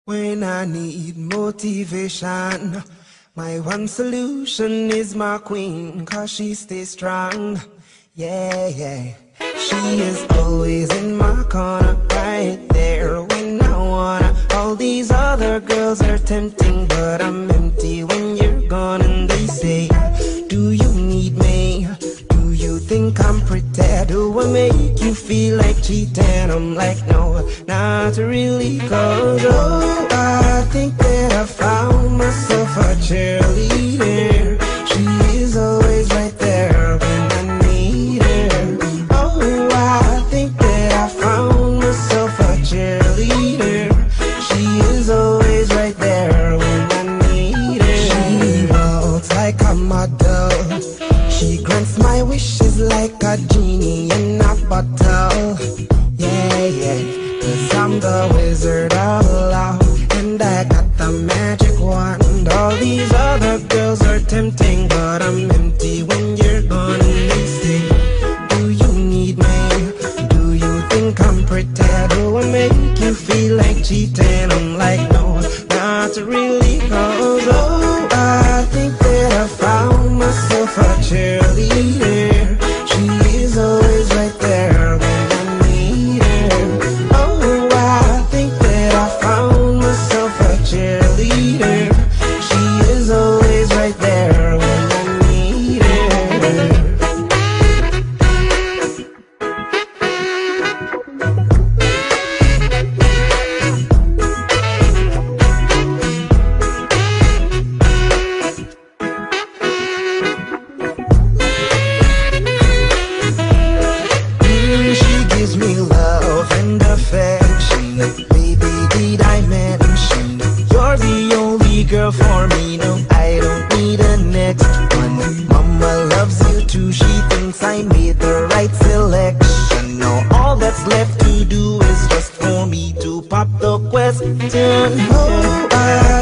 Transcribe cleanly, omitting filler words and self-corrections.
When I need motivation, my one solution is my queen, 'cause she stays strong. Yeah, yeah. She is always in my corner, right there when I wanna. All these other girls are tempting, but I'm empty when you're gone. And they say, do you need me? Do you think I'm pretty? Do I make you feel like cheating? I'm like, no, not really, 'cause oh, I think that I found myself a cheerleader. She is always right there when I need her. Oh, I think that I found myself a cheerleader. She is always right there when I need her. She walks like a model. She grants my wishes like a genie in a bottle. Yeah, yeah, 'cause I'm the wizard of love, and I got the magic wand. All these other girls are tempting, but I'm empty when you're gone. And they say, do you need me? Do you think I'm pretty? Do I make you feel like cheating? I'm like, no, not really, 'cause oh, I think that I found myself a cheerleader. She is always right there when I need her. Oh, I think that I found myself a cheerleader. She is always right there when I need her. She gives me love and affection. Baby, did I mention you're the only girl for me? No, I don't need a next one. Mama loves you too. She thinks I made the right selection. Now all that's left to do is just for me to pop the question. Oh, I